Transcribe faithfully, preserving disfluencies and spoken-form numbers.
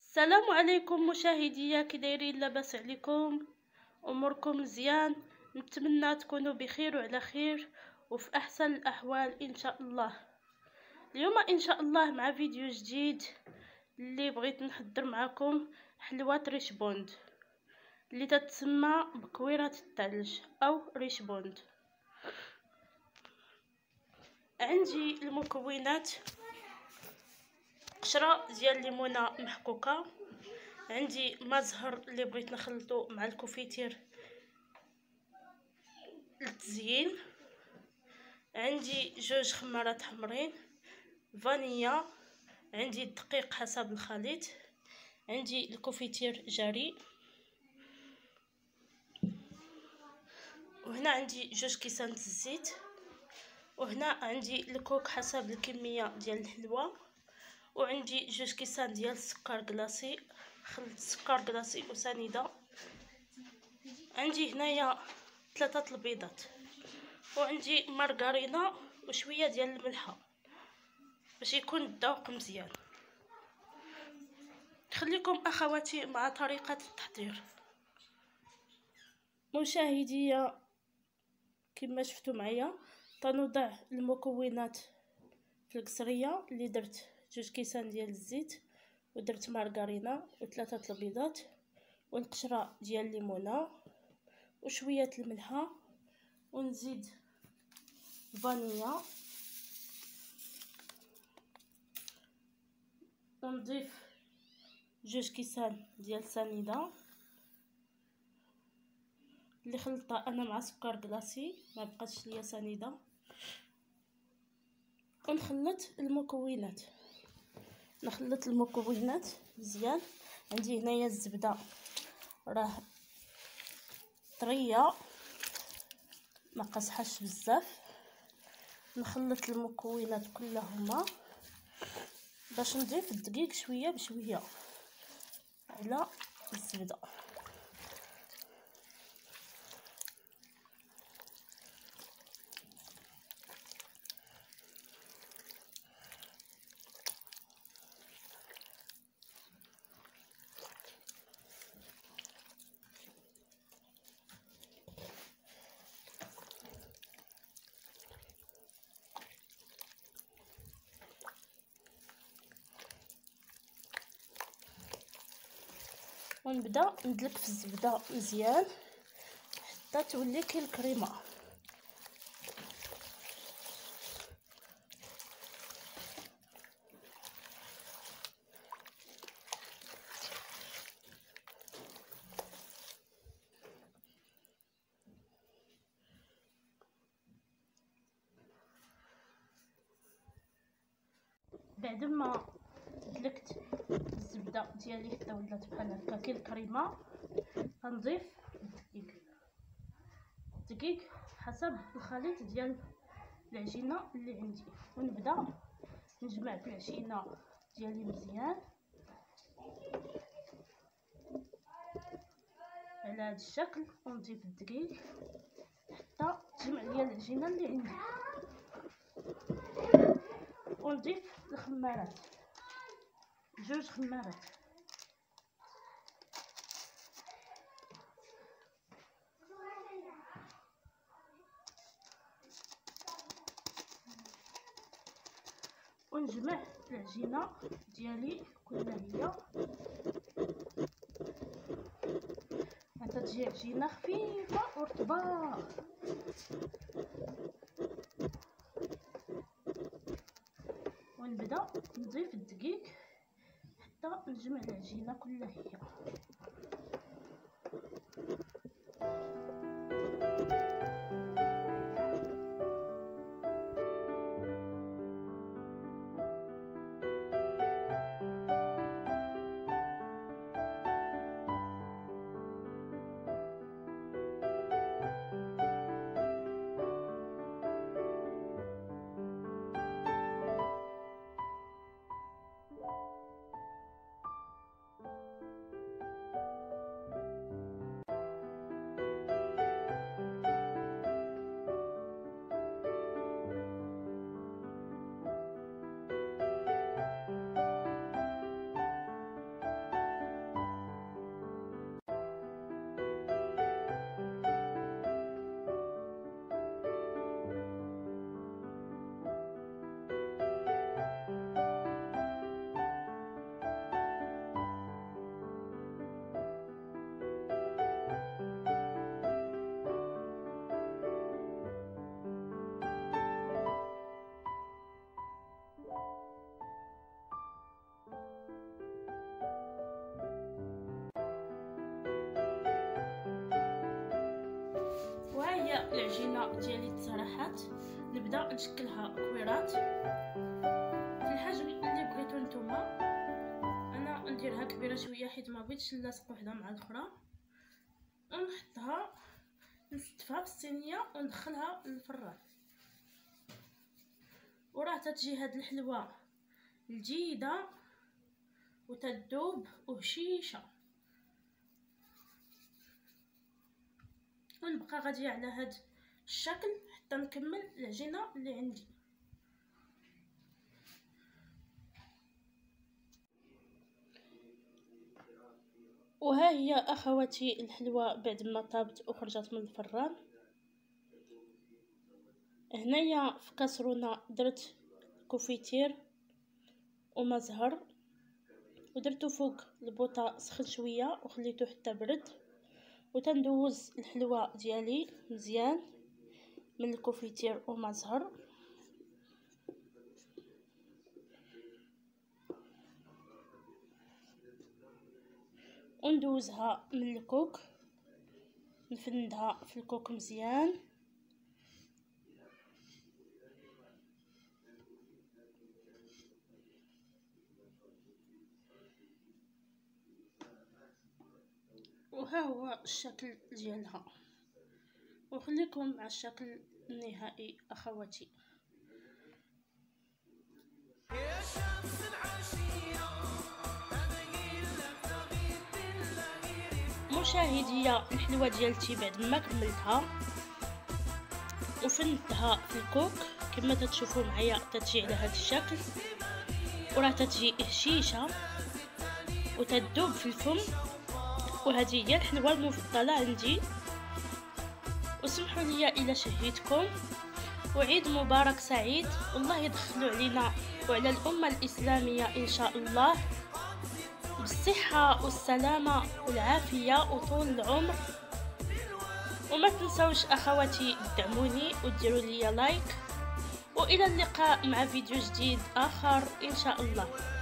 السلام عليكم مشاهديا، كي دايرين؟ لاباس عليكم؟ اموركم مزيان؟ نتمنى تكونوا بخير وعلى خير وفي احسن الاحوال ان شاء الله. اليوم ان شاء الله مع فيديو جديد اللي بغيت نحضر معكم حلوه ريشبوند اللي تتسمى بكويره الثلج او ريشبوند. عندي المكونات: قشره ديال الليمونه محكوكه، عندي ما زهر اللي بغيت نخلطو مع الكوفيتير للتزيين، عندي جوج خمارات حمرين، فانيليا، عندي الدقيق حسب الخليط، عندي الكوفيتير جاري، وهنا عندي جوج كيسان الزيت، وهنا عندي الكوك حسب الكميه ديال الحلوه، وعندي جوج كيسان ديال السكر كلاصي، خلط السكر كلاصي وسنيده، عندي هنايا ثلاثه البيضات، وعندي مارغرينا وشويه ديال الملحه باش يكون الذوق مزيان. خليكم اخواتي مع طريقه التحضير. مشاهديا كما شفتوا معايا تنوضع المكونات في القصريه اللي درت جوج كيسان ديال الزيت، ودرت مارغرينا وثلاثه البيضات والقشره ديال الليمونه وشويه الملحه، ونزيد فانيليا، ونضيف جوج كيسان ديال السنيده اللي خلطتها انا مع سكر كلاصي، ما بقاتش ليا سنيده، ونخلط المكونات نخلط المكونات مزيان. عندي هنايا الزبده راه طريه ما قاصحاش بزاف، نخلط المكونات كلهما باش نضيف الدقيق شويه بشويه على الزبده. ونبدا ندلك في الزبده مزيان حتى تولي كي الكريمه. بعد ما دلكت الزبده ديالي حتى ولات بحال هكا كي الكريمه، غنضيف الدقيق الدقيق حسب الخليط ديال العجينه اللي عندي، ونبدا نجمع في العجينه ديالي مزيان على هذا الشكل، ونضيف الدقيق حتى تجمع ليا العجينه اللي عندي، ونضيف الخمارات جوج خمارات، ونجمع العجينه ديالي كلها هي حتى تجي عجينه خفيفه ورطبه. ونبدا نضيف الدقيق حتى نجمع العجينه كلها هي. الحلوى ديالي تسرحات، نبدا نشكلها كويرات في الحجم اللي بغيتو نتوما. انا نديرها كبيره شويه حيت ما بغيتش نلاصق وحده مع الاخرى، ونحطها نستفها في الصينيه وندخلها للفران. وراه تتجي هاد الحلوى لذيذه وتذوب وهشيشه. ونبقى غادي على هاد الشكل حتى نكمل العجينه اللي عندي. وها هي اخواتي الحلوى بعد ما طابت وخرجت من الفران. هنايا في كاسرونه درت كوفيتير وما زهر، ودرتو فوق البوطه سخن شويه وخليته حتى برد، وتندوز الحلوى ديالي مزيان من الكوفيتير وما زهر. وندوزها من الكوك، نفندها في الكوك مزيان. وها هو الشكل ديالها، وخليكم مع الشكل النهائي اخواتي. مشاهدية، الحلوى ديالتي بعد ما كملتها وفندتها في الكوك كما تتشوفوا معايا تتجي على هذا الشكل، وراه تتجي هشيشه وتذوب في الفم. وهذه هي الحلوى المفضله عندي. وسمحوا لي الا شهيتكم، وعيد مبارك سعيد، والله يدخلوا علينا وعلى الامه الاسلاميه ان شاء الله بالصحه والسلامه والعافيه وطول العمر. وما تنسوش اخواتي تدعموني وديروا لي لايك، والى اللقاء مع فيديو جديد اخر ان شاء الله.